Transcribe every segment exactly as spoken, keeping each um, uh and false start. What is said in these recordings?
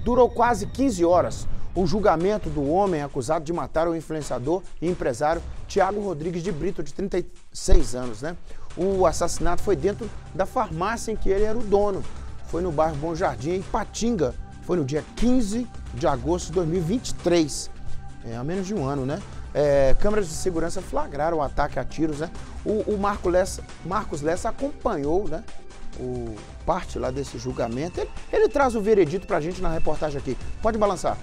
Durou quase quinze horas o julgamento do homem acusado de matar o influenciador e empresário Tiago Rodrigues de Brito, de trinta e seis anos, né? O assassinato foi dentro da farmácia em que ele era o dono. Foi no bairro Bom Jardim, em Ipatinga. Foi no dia quinze de agosto de dois mil e vinte e três. É, há menos de um ano, né? É, câmeras de segurança flagraram o ataque a tiros, né? O, o Marco Lessa, Marcos Lessa acompanhou, né? O, parte lá desse julgamento. Ele, ele traz o veredito pra gente na reportagem aqui. Pode balançar.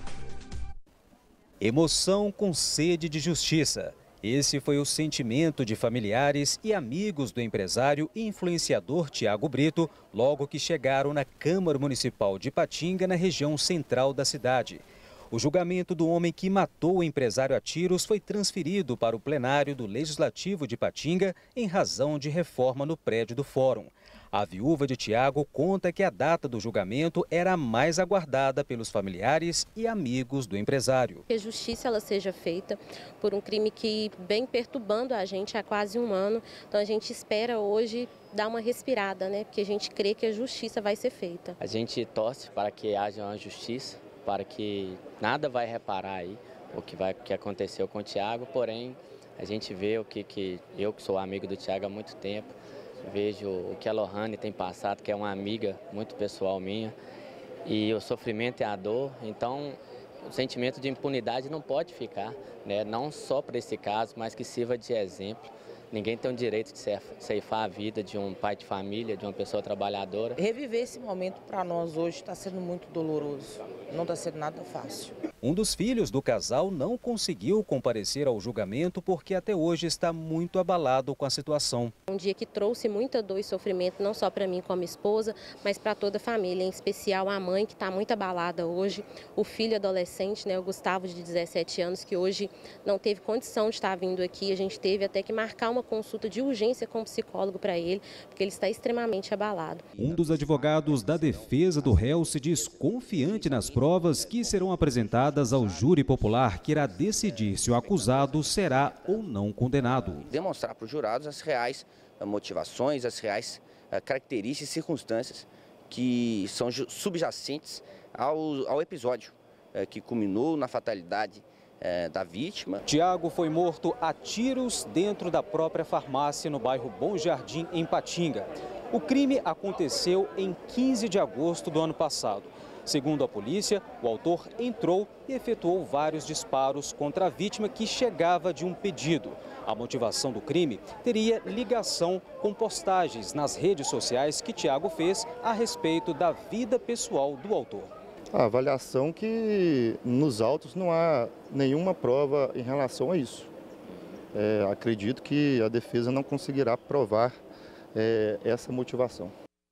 Emoção com sede de justiça. Esse foi o sentimento de familiares e amigos do empresário e influenciador Tiago Brito, logo que chegaram na Câmara Municipal de Ipatinga, na região central da cidade. O julgamento do homem que matou o empresário a tiros foi transferido para o plenário do Legislativo de Ipatinga em razão de reforma no prédio do Fórum. A viúva de Tiago conta que a data do julgamento era a mais aguardada pelos familiares e amigos do empresário. Que a justiça ela seja feita por um crime que vem perturbando a gente há quase um ano. Então a gente espera hoje dar uma respirada, né? Porque a gente crê que a justiça vai ser feita. A gente torce para que haja uma justiça, para que nada vai reparar aí o que, vai, o que aconteceu com o Tiago, porém a gente vê o que, que eu que sou amigo do Tiago há muito tempo, vejo o que a Lohane tem passado, que é uma amiga muito pessoal minha, e o sofrimento e a dor, então o sentimento de impunidade não pode ficar, né? Não só para esse caso, mas que sirva de exemplo. Ninguém tem o direito de ceifar a vida de um pai de família, de uma pessoa trabalhadora. Reviver esse momento para nós hoje está sendo muito doloroso, não está sendo nada fácil. Um dos filhos do casal não conseguiu comparecer ao julgamento porque até hoje está muito abalado com a situação. Um dia que trouxe muita dor e sofrimento, não só para mim como esposa, mas para toda a família, em especial a mãe que está muito abalada hoje, o filho adolescente, né, o Gustavo, de dezessete anos, que hoje não teve condição de estar vindo aqui. A gente teve até que marcar uma consulta de urgência com o psicólogo para ele, porque ele está extremamente abalado. Um dos advogados da defesa do réu se diz confiante nas provas que serão apresentadas ao júri popular, que irá decidir se o acusado será ou não condenado. Demonstrar para os jurados as reais motivações, as reais características e circunstâncias que são subjacentes ao, ao episódio que culminou na fatalidade É, da vítima. Tiago foi morto a tiros dentro da própria farmácia no bairro Bom Jardim, em Ipatinga. O crime aconteceu em quinze de agosto do ano passado. Segundo a polícia, o autor entrou e efetuou vários disparos contra a vítima, que chegava de um pedido. A motivação do crime teria ligação com postagens nas redes sociais que Tiago fez a respeito da vida pessoal do autor. A avaliação que nos autos não há nenhuma prova em relação a isso. É, acredito que a defesa não conseguirá provar é, essa motivação.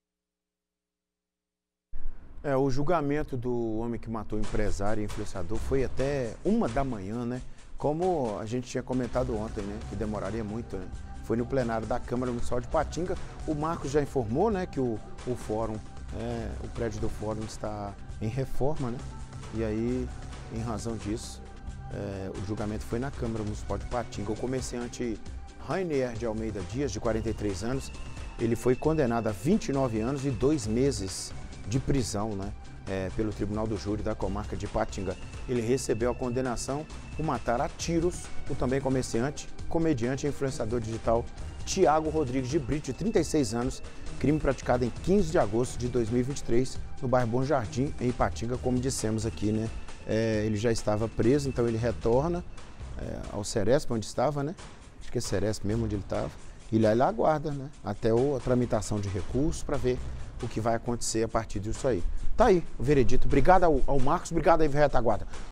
É, o julgamento do homem que matou o empresário e influenciador foi até uma da manhã, né? Como a gente tinha comentado ontem, né? Que demoraria muito, né? Foi no plenário da Câmara Municipal de Ipatinga. O Marcos já informou, né, que o, o fórum, é, o prédio do fórum está em reforma, né? E aí, em razão disso, é, o julgamento foi na Câmara Municipal de Ipatinga. O comerciante Rainier de Almeida Dias, de quarenta e três anos, ele foi condenado a vinte e nove anos e dois meses de prisão, né? É, pelo Tribunal do Júri da Comarca de Ipatinga. Ele recebeu a condenação por matar a tiros o também comerciante, comediante e influenciador digital Tiago Rodrigues de Brito, de trinta e seis anos, crime praticado em quinze de agosto de dois mil e vinte e três, no bairro Bom Jardim, em Ipatinga, como dissemos aqui, né? É, ele já estava preso, então ele retorna é, ao Ceresp, onde estava, né? Acho que é Ceresp mesmo onde ele estava. E lá ele aguarda, né? Até a tramitação de recurso para ver o que vai acontecer a partir disso aí. Tá aí o veredito. Obrigado ao, ao Marcos, obrigado aí, Retaguarda.